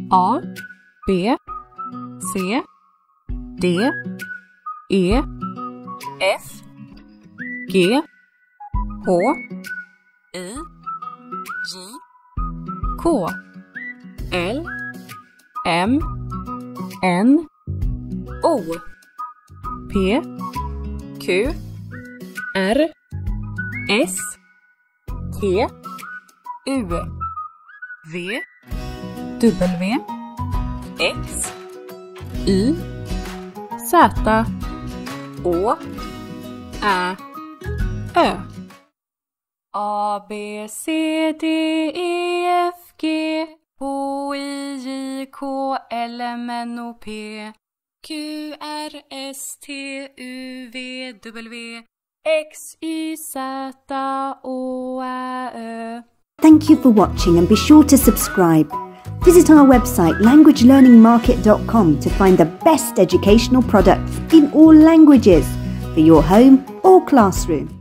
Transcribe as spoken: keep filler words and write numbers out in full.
A, B, C, D, E, F, G, H, I, J, K, L, M, N, O, P, Q, R, S, T, U, V, W, X, Y, Z, Å, Ä, Ö. A, B, C, D, E, F, G, H, I, J, K, L, M, N, O, P, Q, R, S, T, U, V, W, X, Y, Z, Å, Ä, Ö. Thank you for watching and be sure to subscribe. Visit our website language learning market dot com to find the best educational products in all languages for your home or classroom.